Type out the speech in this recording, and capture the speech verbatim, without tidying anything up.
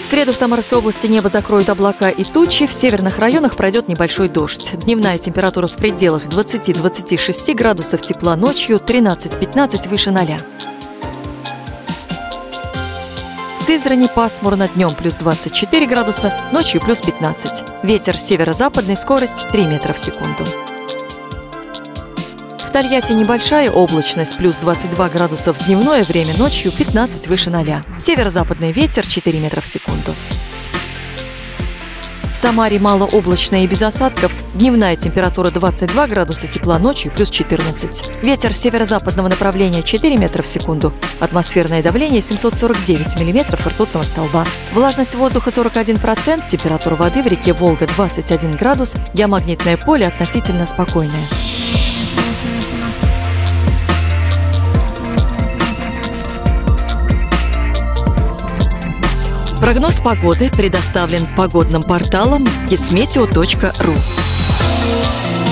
В среду в Самарской области небо закроют облака и тучи, в северных районах пройдет небольшой дождь. Дневная температура в пределах двадцати-двадцати шести градусов тепла, ночью тринадцать-пятнадцать выше ноля. В Сызрани пасмурно, днем плюс двадцать четыре градуса, ночью плюс пятнадцать. Ветер северо-западный, скорость три метра в секунду. В Тольятти небольшая облачность, плюс двадцать два градуса в дневное время, ночью пятнадцать выше ноля. Северо-западный ветер четыре метра в секунду. В Самаре малооблачно и без осадков, дневная температура двадцать два градуса тепла, ночью плюс четырнадцать. Ветер северо-западного направления четыре метра в секунду. Атмосферное давление семьсот сорок девять миллиметров ртутного столба. Влажность воздуха сорок один процент, температура воды в реке Волга двадцать один градус, геомагнитное поле относительно спокойное. Прогноз погоды предоставлен погодным порталом кисметео точка ру.